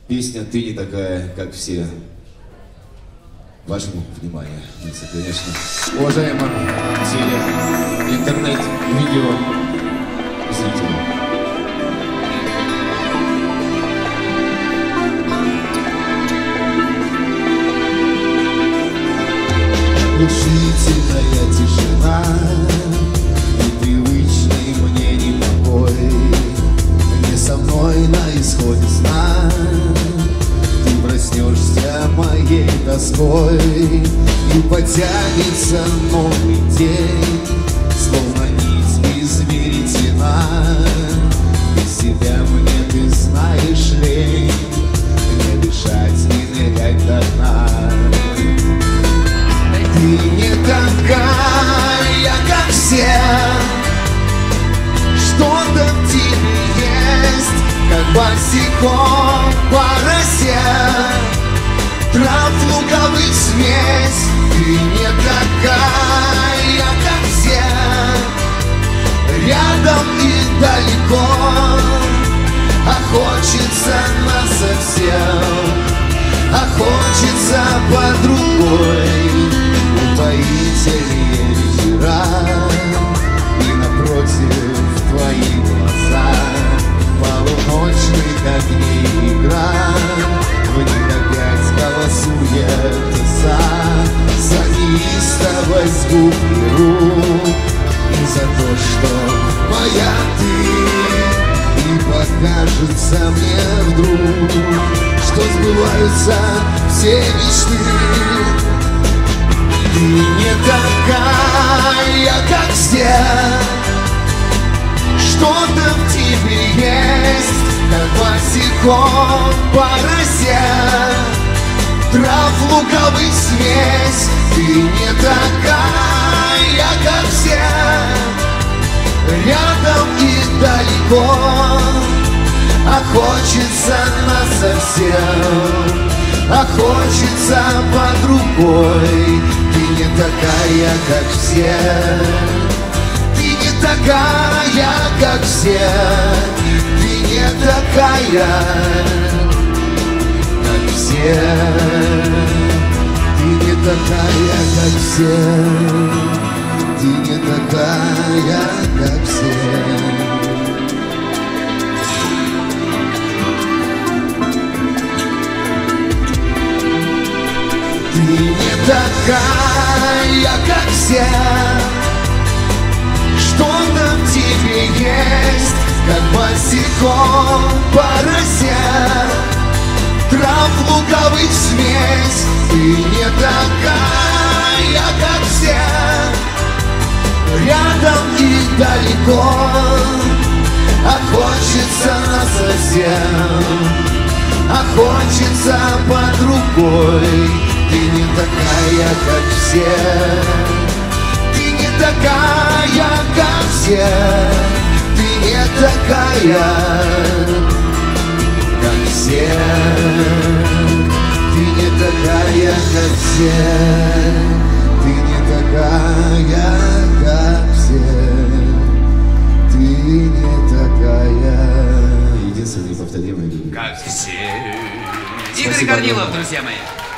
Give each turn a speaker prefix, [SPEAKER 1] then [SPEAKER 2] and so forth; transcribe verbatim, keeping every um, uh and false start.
[SPEAKER 1] Песня «Ты не такая, как все». Вашему вниманию, конечно, уважаемым теле, интернет, видео зрители.
[SPEAKER 2] Оглушительная тишина, непривычный мне непокой. Не со мной на исходе сна ты проснешься моей тоской, и потянется новый день, словно нить из веретена. Без тебя мне, ты знаешь, лень не дышать и нырять до дна. Ты не такая, как все, что-то в тебе есть, как босиком по росе, трав луговых смесь. Ты не такая, как все, рядом и далеко, а хочется нас совсем, а хочется по другой. Упоительные вечера, и напротив твои глаза, полуночных огней игра, в них опять голосует за, за неистовость губ и рук, и за то, что моя ты, и покажется мне вдруг, что сбываются все мечты. Ты не такая, как все, что-то в тебе есть, как босиком по росе, трав луговых смесь. Ты не такая, как все, рядом и далеко, а хочется нас совсем, а хочется по другой. Ты не такая, как все, ты не такая, как все, ты не такая, как все, ты не такая, как все, ты не такая, как все. Ты не такая, как все, что-то в тебе есть, как босиком по росе, трав луговых смесь. Ты не такая, как все, рядом и далеко, а хочется нас совсем, а хочется по другой. Ты не такая, как все, ты не такая, как все, ты не такая, как все, ты не такая, как все, ты не такая, как все, ты не такая.
[SPEAKER 1] Единственный неповторимый.
[SPEAKER 3] Как все. Игорь Корнилов, друзья мои.